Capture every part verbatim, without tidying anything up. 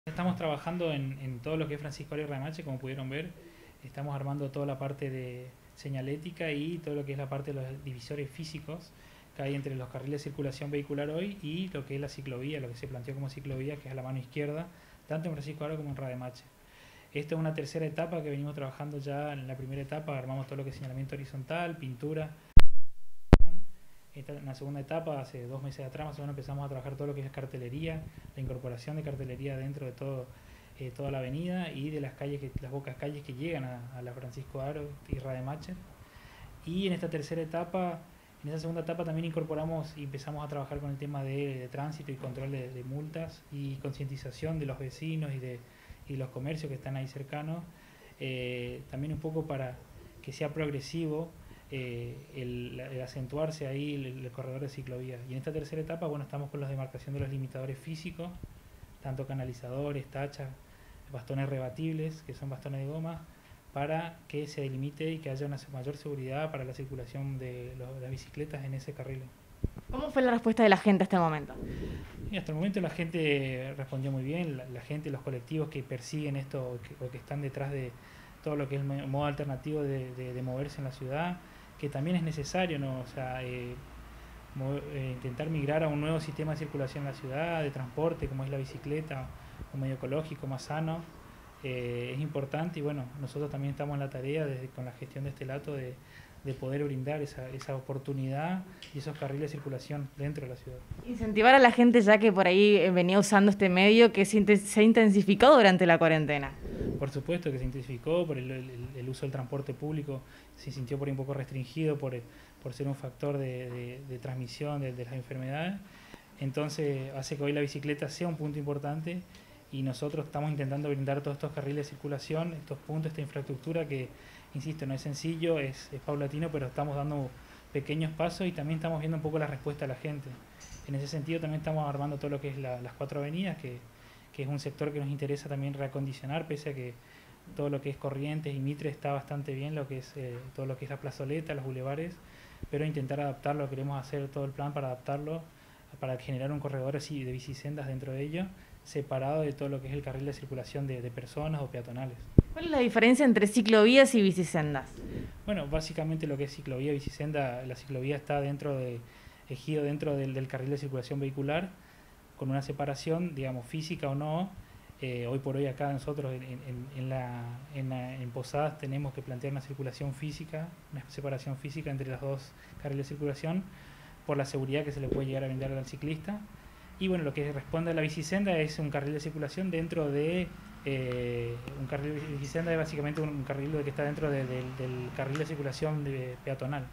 Estamos trabajando en, en todo lo que es Francisco Arias Ramache, como pudieron ver. Estamos armando toda la parte de señalética y todo lo que es la parte de los divisores físicos que hay entre los carriles de circulación vehicular hoy y lo que es la ciclovía, lo que se planteó como ciclovía, que es a la mano izquierda, tanto en Francisco Arias como en Rademacher. Esto es una tercera etapa que venimos trabajando ya. En la primera etapa armamos todo lo que es señalamiento horizontal, pintura. Esta, en la segunda etapa, hace dos meses atrás más o menos, empezamos a trabajar todo lo que es cartelería, la incorporación de cartelería dentro de todo, eh, toda la avenida y de las calles, que, las pocas calles que llegan a, a la Francisco Aro y Rademacher. Y en esta tercera etapa, en esa segunda etapa también incorporamos y empezamos a trabajar con el tema de, de tránsito y control de, de multas y concientización de los vecinos y de y los comercios que están ahí cercanos, eh, también un poco para que sea progresivo. Eh, el, el acentuarse ahí el, el corredor de ciclovía. Y en esta tercera etapa, bueno, estamos con la demarcación de los limitadores físicos, tanto canalizadores, tachas, bastones rebatibles, que son bastones de goma, para que se delimite y que haya una mayor seguridad para la circulación de, los, de las bicicletas en ese carril. ¿Cómo fue la respuesta de la gente hasta el momento? Y hasta el momento la gente respondió muy bien, la, la gente, los colectivos que persiguen esto o que, o que están detrás de todo lo que es el modo alternativo de, de, de moverse en la ciudad, que también es necesario, ¿no? O sea, eh, eh, intentar migrar a un nuevo sistema de circulación en la ciudad, de transporte, como es la bicicleta, un medio ecológico más sano, eh, es importante. Y bueno, nosotros también estamos en la tarea, desde, con la gestión de este lato, de, de poder brindar esa, esa oportunidad y esos carriles de circulación dentro de la ciudad. Incentivar a la gente, ya que por ahí venía usando este medio, que se intensificó durante la cuarentena. Por supuesto que se intensificó por el, el, el uso del transporte público, se sintió por ahí un poco restringido por, por ser un factor de, de, de transmisión de, de las enfermedades. Entonces hace que hoy la bicicleta sea un punto importante y nosotros estamos intentando brindar todos estos carriles de circulación, estos puntos, esta infraestructura que, insisto, no es sencillo, es, es paulatino, pero estamos dando pequeños pasos y también estamos viendo un poco la respuesta a la gente. En ese sentido también estamos armando todo lo que es la, las cuatro avenidas, que que es un sector que nos interesa también reacondicionar, pese a que todo lo que es Corrientes y Mitre está bastante bien, lo que es eh, todo lo que es la plazoleta, los bulevares, pero intentar adaptarlo, queremos hacer todo el plan para adaptarlo, para generar un corredor así de bicisendas dentro de ello, separado de todo lo que es el carril de circulación de, de personas o peatonales. ¿Cuál es la diferencia entre ciclovías y bicisendas? Bueno, básicamente lo que es ciclovía y bicisenda, la ciclovía está dentro de, ejido dentro del, del carril de circulación vehicular, con una separación, digamos, física o no. Eh, hoy por hoy acá nosotros en, en, en, la, en, la, en Posadas tenemos que plantear una circulación física, una separación física entre los dos carriles de circulación, por la seguridad que se le puede llegar a brindar al ciclista. Y bueno, lo que responde a la bicisenda es un carril de circulación dentro de... Eh, un carril de bicisenda es básicamente un, un carril que está dentro de, de, del carril de circulación de, peatonal.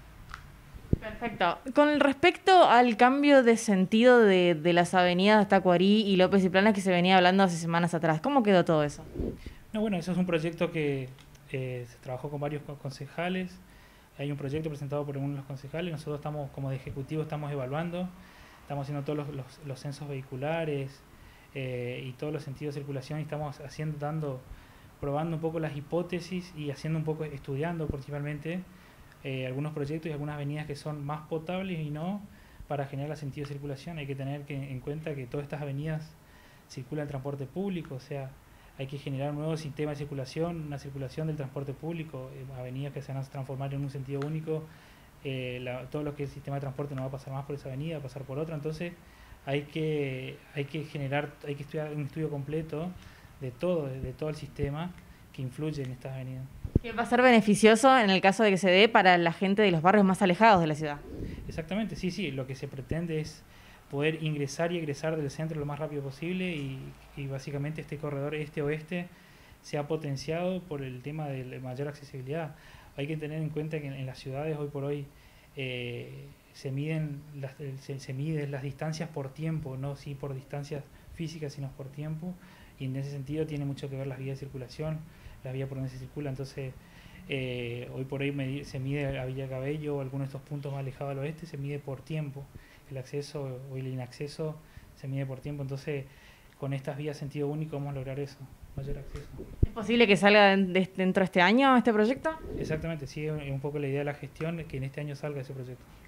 Perfecto. Con respecto al cambio de sentido de, de las avenidas Tacuarí y López y Planas que se venía hablando hace semanas atrás, ¿cómo quedó todo eso? No, bueno, eso es un proyecto que eh, se trabajó con varios concejales. Hay un proyecto presentado por uno de los concejales. Nosotros estamos, como de ejecutivo, estamos evaluando, estamos haciendo todos los, los, los censos vehiculares eh, y todos los sentidos de circulación y estamos haciendo, dando, probando un poco las hipótesis y haciendo un poco, estudiando principalmente Eh, algunos proyectos y algunas avenidas que son más potables y no para generar sentido de circulación. Hay que tener que, en cuenta que todas estas avenidas circulan el transporte público, o sea, hay que generar un nuevo sistema de circulación, una circulación del transporte público, eh, avenidas que se van a transformar en un sentido único, eh, la, todo lo que es el sistema de transporte no va a pasar más por esa avenida, va a pasar por otra. Entonces hay que, hay que generar, hay que estudiar un estudio completo de todo, de, de todo el sistema que influye en estas avenidas. Que va a ser beneficioso en el caso de que se dé para la gente de los barrios más alejados de la ciudad. Exactamente, sí, sí, lo que se pretende es poder ingresar y egresar del centro lo más rápido posible y, y básicamente este corredor este-oeste se ha potenciado por el tema de la mayor accesibilidad. Hay que tener en cuenta que en, en las ciudades hoy por hoy eh, se miden las, se, se miden las distancias por tiempo, no sí por distancias físicas, sino por tiempo, y en ese sentido tiene mucho que ver las vías de circulación, la vía por donde se circula. Entonces eh, hoy por hoy medir, se mide a Villa Cabello o algunos de estos puntos más alejados al oeste, se mide por tiempo, el acceso o el inacceso se mide por tiempo. Entonces con estas vías sentido único vamos a lograr eso, mayor acceso. ¿Es posible que salga de, dentro de este año este proyecto? Exactamente, sí, es un poco la idea de la gestión, que en este año salga ese proyecto.